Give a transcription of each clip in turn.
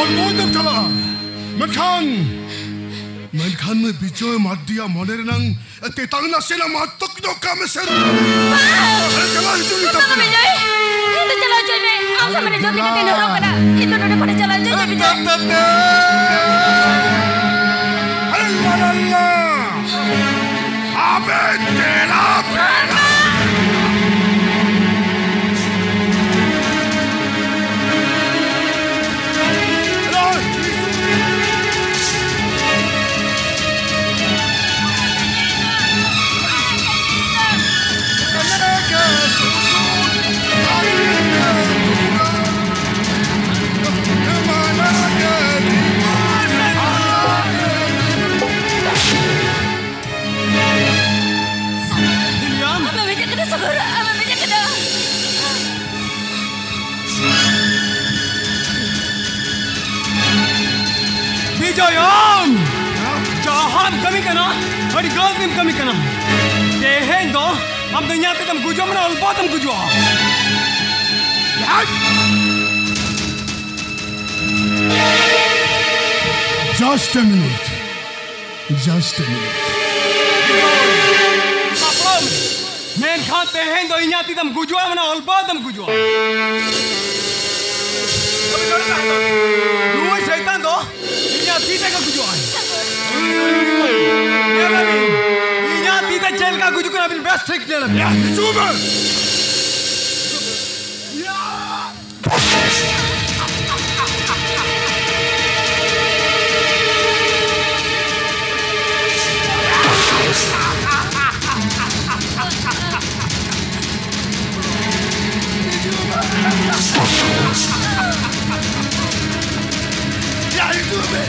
Bodoh cala. Menkan me bijoy madia monerenang tetang nasena matok do kami seru. Cala itu ni tak. Itu jalan joy me. Ang sama joy kita tinurong kada. Itu pada pada jalan joy bijoy. Allah. Abet delap. Jayam, jahan kami kena, hari galtim kami kena. Dehen do, am dunia te tam gujo mana ulpa tam gujo. Just a minute. Apam, men khan dehen do inya te tam gujo mana ulpa tam gujo. Luai syaitan do. Tidak aku jual. Ya nabi, ini tidak jail ka aku juga nabi best trick dia nabi. Ya, cuba. Ya. Ya itu be.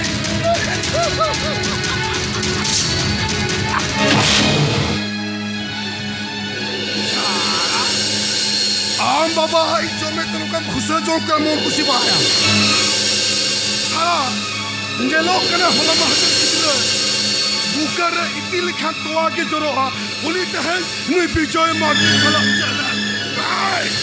Am baba itu metro kan khusus jokar mon kusi bahaya. Salah, ngelok kena hola mahasiswa kita. Bukan itil kan tua ke joroh, boleh tahan ni bijoy mati kalau jalan. Baik.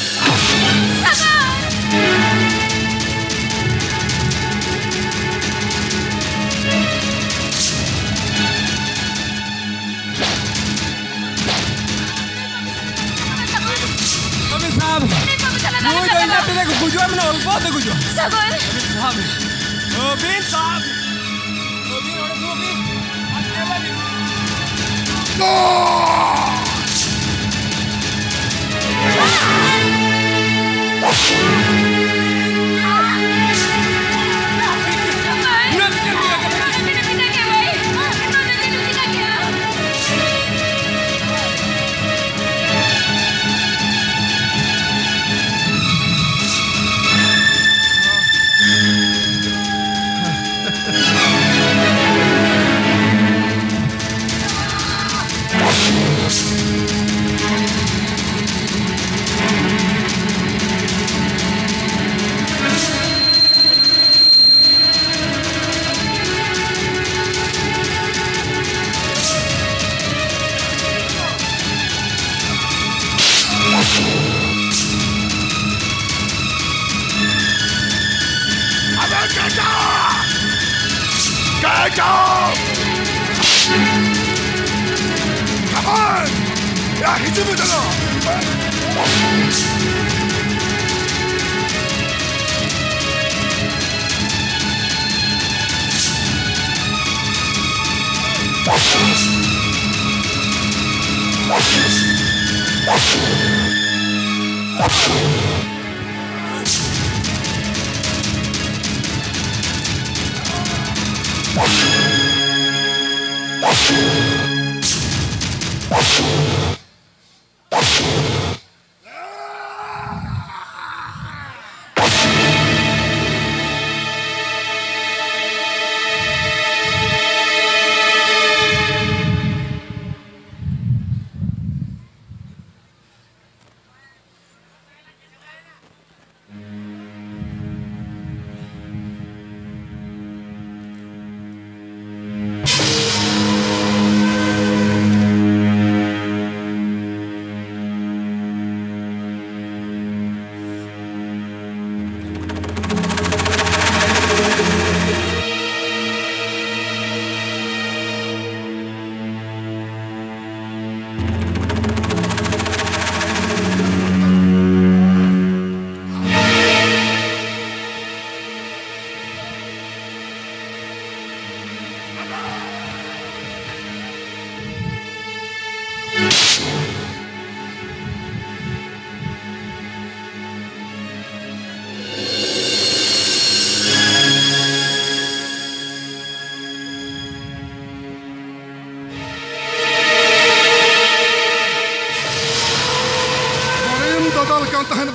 Lu jangan nanti aku gujo mana ulpa tu gujo. Sabar. Bin sahab. Bin orang tu bin. Ada lagi. Kacau! Come on! Ya, itu betul.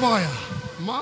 baya. Ma?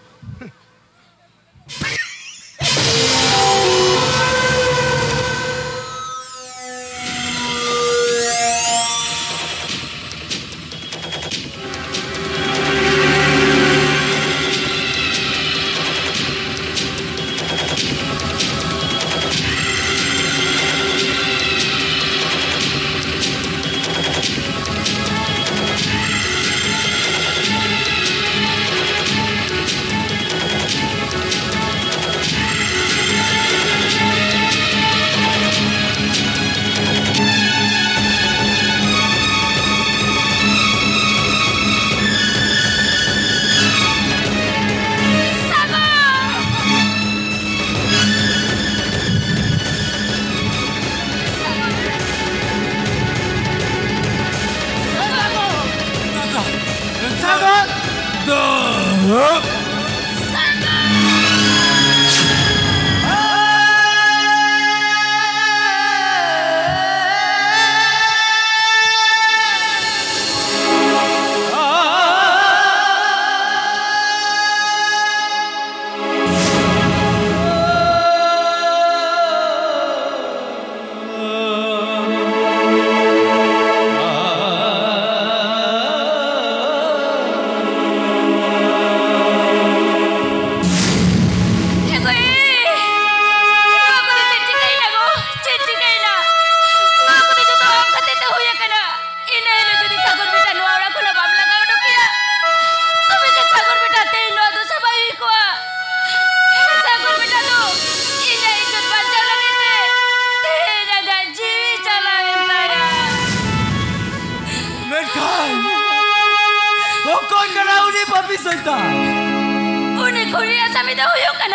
Uni kuliah sampai dah huyuk kan?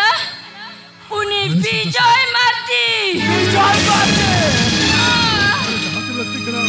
Uni Bijoy mati. Bijoy mati. Hati लगती करा.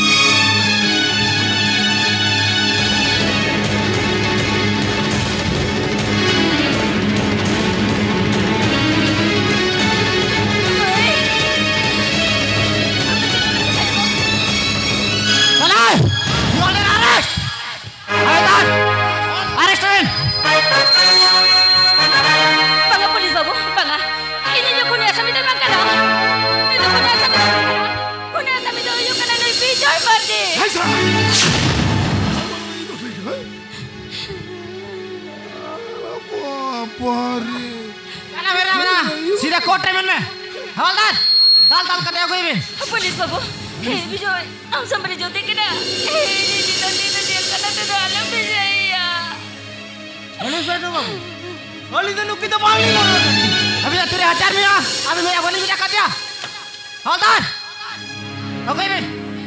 सीधा court में हवलदार दाल दाल कर कोई भी पुलिस बाबू बिजोय हम sampai जोते के ना ini dito dia kena tu dalam bijaya police बैठो बाबू अली तो नुकी तो मांगी ना अभी तेरे हजार में अभी मेरा बोली भी कर दिया हवलदार कोई भी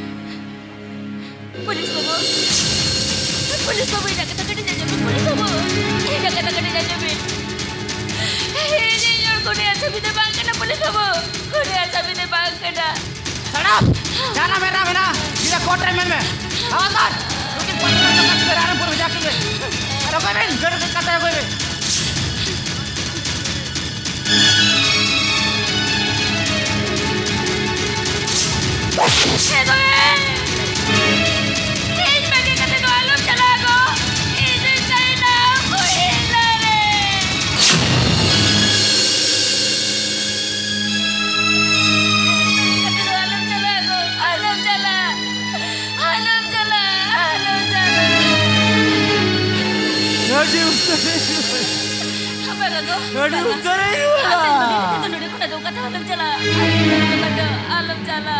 पुलिस बाबू ini kata kata jajan police बाबू ini kata kata jajan Kunia sabi de bang kena pulis babu. Kunia sabi de bang kena. Sadap, जाना मेरा सीधा कोर्ट में हवलदार लेकिन पंद्रह तक रामपुर में जाके अरे कोई भी जड़ करता है कोई भी तीन बजे कते तो आलम चला गो इधर सही ना कोई लड़े Jadi usah apa lagu? Jadi usah ini lah. Kita dulu kita tahu kata alam jala, kata alam jala.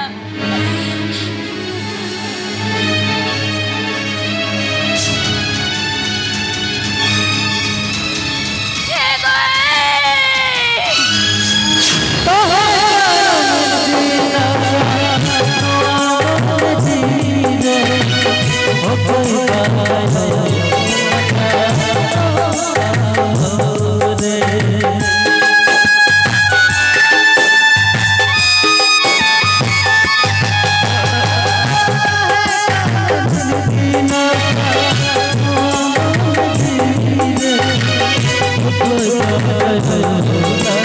Oh,